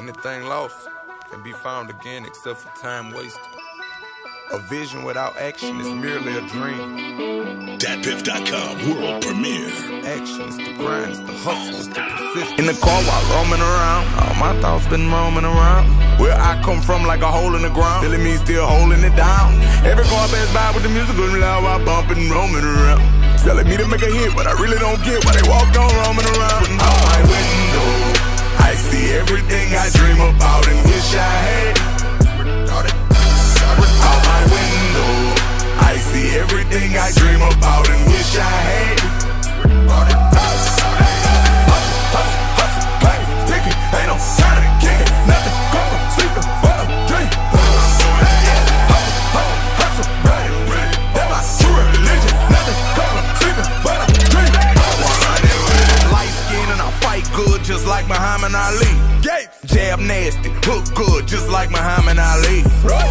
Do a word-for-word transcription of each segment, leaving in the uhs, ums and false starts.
Anything lost can be found again except for time wasted. A vision without action is merely a dream. dat piff dot com world premiere. Action is the grind, it's the hustle, it's the persistence. In the car while roaming around, all my thoughts been roaming around. Where I come from like a hole in the ground, feeling me still holding it down. Every car pass by with the music going loud while bumping, roaming around. Telling me to make a hit, but I really don't get why they walk on roaming around. Out my window, I see everything I dream about and wish I had. Out my window, I see everything I dream about and wish I had. Hustle, hustle, hustle, play, take it, ain't no time to kick it. Nothing come from sleeping but a dream. Hustle, hustle, hustle, ready, ready. That's my true religion. Nothing come from sleeping but a dream. Light skin and I fight good just like Muhammad Ali. Jab nasty, hook good just like Muhammad Ali.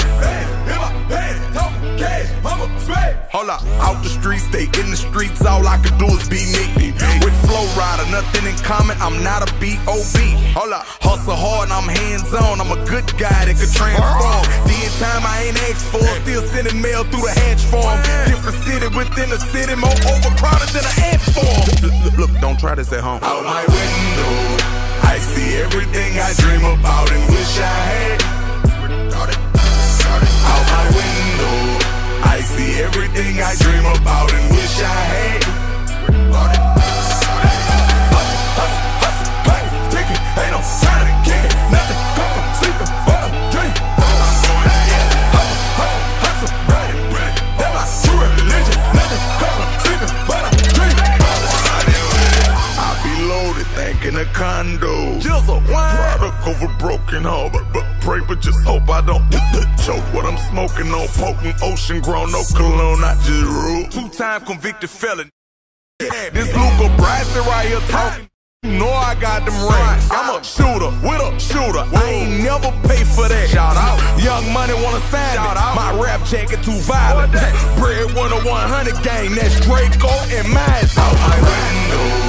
Hold up, out the streets, stay in the streets, all I can do is be me. With Flow Rider, nothing in common, I'm not a B O B. Hold up, hustle hard, I'm hands on, I'm a good guy that could transform. The time I ain't asked for, still sending mail through the hatch form. Different city within a city, more overcrowded than an ant farm. Look, look, look, don't try this at home. Out my window, I see everything I dream about and wish I had. Out my window, I see everything I dream about and wish I had. Hustle, hustle, hustle, play, take it, ain't no time to kick it. Nothing come from sleeping but a dream. Hustle, hustle, hustle, ready, ready. That's my true religion. Nothing come from sleeping but a dream. I be loaded, thinking a condo. Jizzle, product of a broken home, but, but pray, but just hope I don't choke what I'm smoking on. Potent ocean grown, no cologne, I just rule. Two-time convicted felon. This Luca Bryson right here talking. You know I got them rings. I'm a shooter with a shooter. I ain't never pay for that. Shout out. Young Money wanna sign me. My rap jacket too violent. Bread one oh one hundred gang. That's Draco and mine. Out my window,